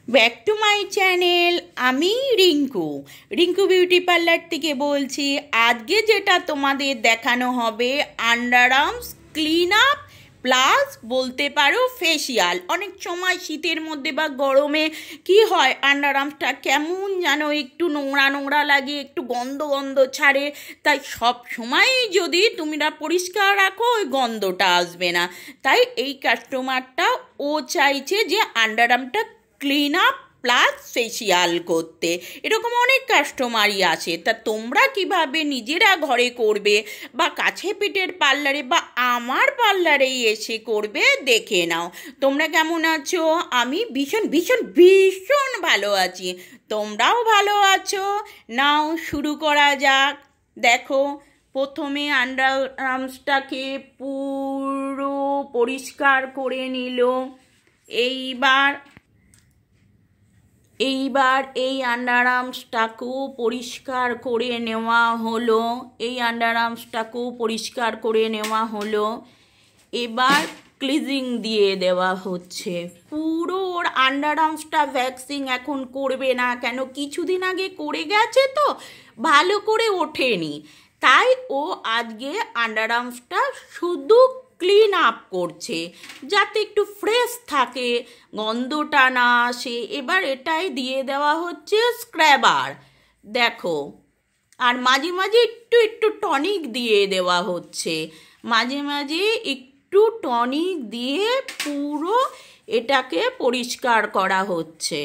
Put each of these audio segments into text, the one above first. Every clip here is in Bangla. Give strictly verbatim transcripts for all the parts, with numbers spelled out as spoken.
Back to my channel. আমি রিঙ্কু রিঙ্কু বিউটি পার্লার থেকে বলছি। আজকে যেটা তোমাদের দেখানো হবে under arms clean up plus বলতে পারো ফেসিয়াল। অনেক সময় শীতের মধ্যে বা গরমে কি হয়, আন্ডার আর্মসটা কেমন যেন একটু নোংরা নোংরা লাগে, একটু গন্ধ গন্ধ ছাড়ে। তাই সব সময় যদি তোমরা পরিষ্কার রাখো ওই গন্ধটা আসবে না। তাই এই কাস্টমারটা ও চাইছে যে আন্ডার আর্মটা ক্লিন আপ প্লাস ফেসিয়াল করতে। এরকম অনেক কাস্টমারই আসে। তা তোমরা কিভাবে নিজেরা ঘরে করবে বা কাছে পিঠের পার্লারে বা আমার পার্লারেই এসে করবে দেখে নাও। তোমরা কেমন আছো? আমি ভীষণ ভীষণ ভীষণ ভালো আছি, তোমরাও ভালো আছো। নাও শুরু করা যাক। দেখো, প্রথমে আন্ডার আর্মসটাকে পুরো পরিষ্কার করে নিল। এইবার এইবার এই আন্ডার আর্মসটাকেও পরিষ্কার করে নেওয়া হলো এই আন্ডার আর্মসটাকেও পরিষ্কার করে নেওয়া হলো এবার ক্লিজিং দিয়ে দেওয়া হচ্ছে পুরো। ওর আন্ডার আর্মসটা ভ্যাক্সিং এখন করবে না, কেন কিছুদিন আগে করে গেছে তো ভালো করে ওঠেনি। তাই ও আজকে আন্ডার আর্মসটা শুধু ক্লিন আপ করছে যাতে একটু ফ্রেশ থাকে, গন্ধটা না আসে। এবার এটাই দিয়ে দেওয়া হচ্ছে স্ক্রাবার, দেখো। আর মাঝে মাঝে একটু একটু টনিক দিয়ে দেওয়া হচ্ছে, মাঝে মাঝে একটু টনিক দিয়ে পুরো এটাকে পরিষ্কার করা হচ্ছে।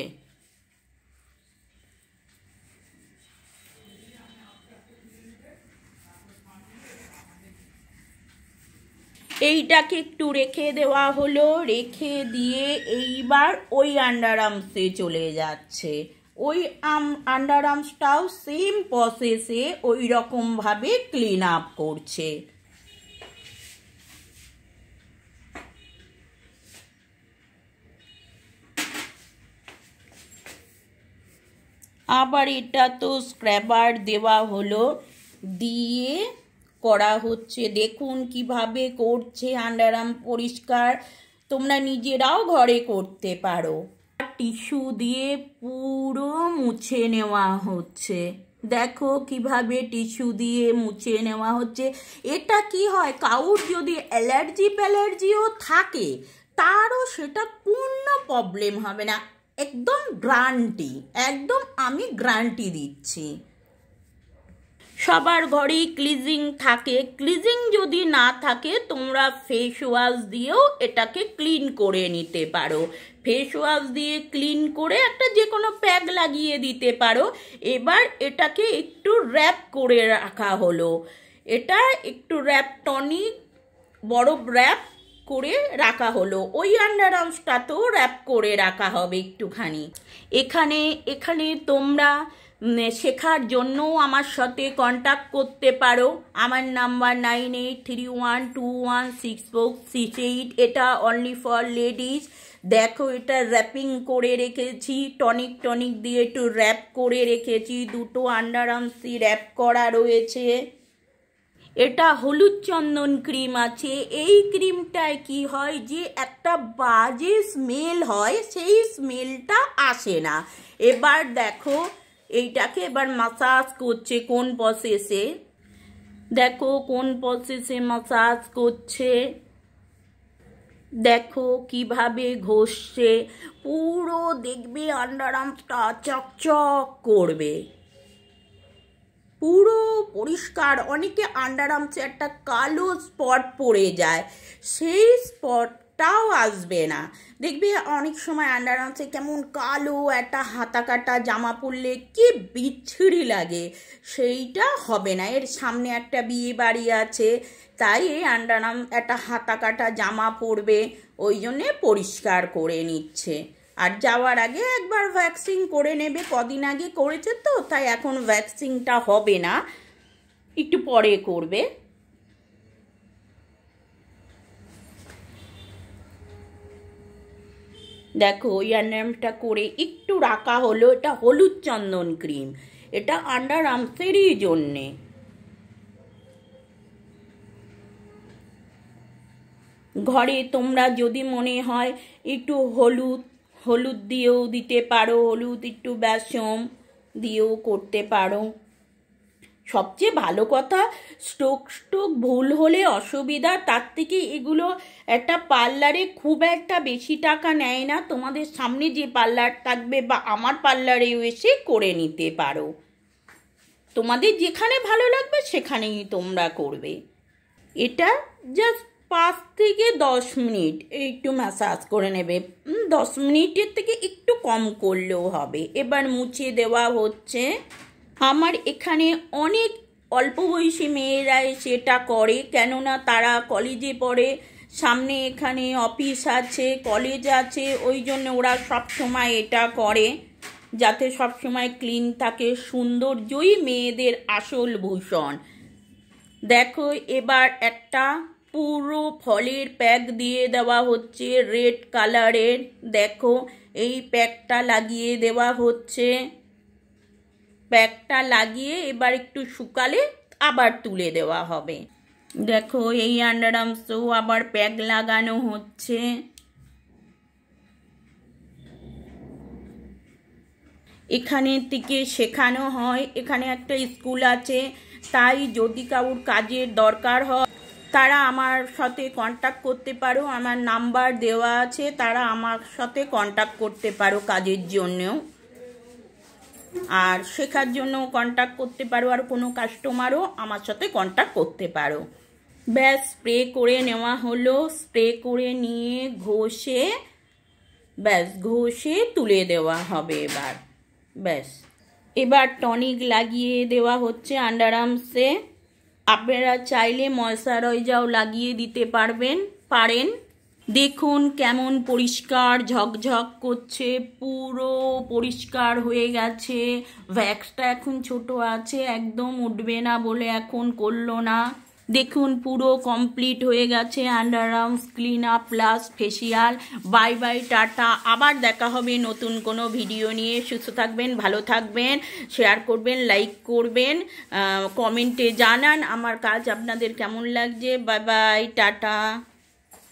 এইটাকে একটু রেখে দেওয়া হলো, রেখে দিয়ে এইবার ওই আন্ডার আর্মসে চলে যাচ্ছে। ওই আন্ডার আর্মসটাও সেম প্রসেসে ওই রকমভাবে ক্লিন আপ করছে। আবার এটা তো স্ক্রাবার দেওয়া হলো, দিয়ে করা হচ্ছে। দেখুন কিভাবে করছে আন্ডার আর্ম পরিষ্কার। তোমরা নিজেরাও ঘরে করতে পারো। টিস্যু দিয়ে পুরো মুছে নেওয়া হচ্ছে, দেখো কিভাবে টিস্যু দিয়ে মুছে নেওয়া হচ্ছে। এটা কি হয়, কাউর যদি অ্যালার্জি প্যালার্জিও থাকে তারও সেটা কোনো প্রবলেম হবে না, একদম গ্যারান্টি, একদম আমি গ্যারান্টি দিচ্ছি। সবার ঘরেই ক্লিজিং থাকে, ক্লিজিং যদি না থাকে তোমরা ফেস ওয়াশ দিয়েও এটাকে ক্লিন করে নিতে পারো। ফেস ওয়াশ দিয়ে ক্লিন করে একটা যে কোনো প্যাক লাগিয়ে দিতে পারো। এবার এটাকে একটু র্যাপ করে রাখা হলো, এটা একটু র্যাপ টনিক বরফ র্যাপ করে রাখা হলো। ওই আন্ডার আর্মসটাতেও র্যাপ করে রাখা হবে একটুখানি। এখানে এখানে তোমরা শেখার জন্য আমার সাথে কন্ট্যাক্ট করতে পারো। আমার number nine eight three one two one six four six eight. এটা অনলি ফর লেডিস। দেখো, এটা র্যাপিং করে রেখেছি, টনিক টনিক দিয়ে একটু র্যাপ করে রেখেছি। দুটো আন্ডার আর্মসই র্যাপ করা রয়েছে। এটা হলুদ চন্দন ক্রিম আছে। এই ক্রিমটায় কি হয় যে একটা বাজে স্মেল হয়, সেই স্মেলটা আসে না। এবার দেখো এইটাকে এবার মাসাজ করছে কোন প্রসেসে, দেখো কোন প্রসেসে মাসাজ করছে, দেখো কিভাবে ঘষছে পুরো। দেখবে আন্ডার আর্মসটা চকচক করবে, পুরো পরিষ্কার। অনেকে আন্ডার আর্মসে একটা কালো স্পট পড়ে যায়, সেই স্পটটাও আসবে না। দেখবে অনেক সময় আন্ডার আর্মসে কেমন কালো একটা হাতা কাটা জামা পরলে কি বিচ্ছিরি লাগে, সেইটা হবে না। এর সামনে একটা বিয়ে বাড়ি আছে, তাই এই আন্ডার আর্ম একটা হাতা কাটা জামা পরবে, ওই জন্যে পরিষ্কার করে নিচ্ছে। আর যাওয়ার আগে একবার ভ্যাকসিন করে নেবে, কদিন আগে করেছে তো, তাই এখন ভ্যাকসিনটা হবে না, একটু পরে করবে। দেখো ওই আন্ডার আর্মসটা করে একটু রাখা হলো। এটা হলুদ চন্দন ক্রিম, এটা আন্ডার আর্মসেরই জন্যে। ঘরে তোমরা যদি মনে হয় একটু হলুদ হলুদ দিয়েও দিতে পারো, হলুদ একটু বেসম দিয়েও করতে পারো। সবচেয়ে ভালো কথা, স্ট্রোক স্ট্রোক ভুল হলে অসুবিধা, তার থেকে এগুলো একটা পার্লারে খুব একটা বেশি টাকা নেয় না। তোমাদের সামনে যে পার্লার থাকবে বা আমার পার্লারেও এসে করে নিতে পারো। তোমাদের যেখানে ভালো লাগবে সেখানেই তোমরা করবে। এটা জাস্ট পাঁচ থেকে দশ মিনিট একটু ম্যাসাজ করে নেবে, দশ মিনিটের থেকে একটু কম করলেও হবে। এবার মুছে দেওয়া হচ্ছে। আমার এখানে অনেক অল্প বয়সী মেয়েরা সেটা করে, কেননা তারা কলেজে পড়ে, সামনে এখানে অফিস আছে, কলেজ আছে, ওই জন্য ওরা সবসময় এটা করে, যাতে সবসময় ক্লিন থাকে। সৌন্দর্যই মেয়েদের আসল ভূষণ। দেখো এবার একটা পুরো ফলের প্যাক দিয়ে দেওয়া হচ্ছে রেড কালারের। দেখো এই প্যাকটা লাগিয়ে দেওয়া হচ্ছে। প্যাকটা লাগিয়ে এবার একটু শুকালে আবার তুলে দেওয়া হবে। দেখো এই আন্ডারআর্মসেও আবার প্যাক লাগানো হচ্ছে। এখানে থেকে শেখানো হয়, এখানে একটা স্কুল আছে, তাই যদি কারোর কাজের দরকার হয় তারা আমার সাথে কন্ট্যাক্ট করতে পারো। আমার নাম্বার দেওয়া আছে, তারা আমার সাথে কন্ট্যাক্ট করতে পারো কাজের জন্যও, আর শেখার জন্য কন্ট্যাক্ট করতে পারো। আর কোনো কাস্টমারও আমার সাথে কন্ট্যাক্ট করতে পারো। ব্যাস স্প্রে করে নেওয়া হলো। স্প্রে করে নিয়ে ঘষে ব্যাস ঘষে তুলে দেওয়া হবে এবার। ব্যাস এবার টনিক লাগিয়ে দেওয়া হচ্ছে আন্ডারআর্মসে। আপনারা চাইলে ময়শ্চারাইজারও লাগিয়ে দিতে পারবেন পারেন। দেখুন কেমন পরিষ্কার ঝকঝক করছে, পুরো পরিষ্কার হয়ে গেছে। ভ্যাক্সটা এখন ছোট আছে, একদম উঠবে না বলে এখন করলো না। দেখুন পুরো কমপ্লিট হয়ে গেছে underarms clean up plus facial. Bye bye, tata. আবার দেখা হবে নতুন কোনো ভিডিও নিয়ে। সুস্থ থাকবেন, ভালো থাকবেন, শেয়ার করবেন, লাইক করবেন, কমেন্টে জানান আমার কাজ আপনাদের কেমন লাগছে। Bye bye, tata.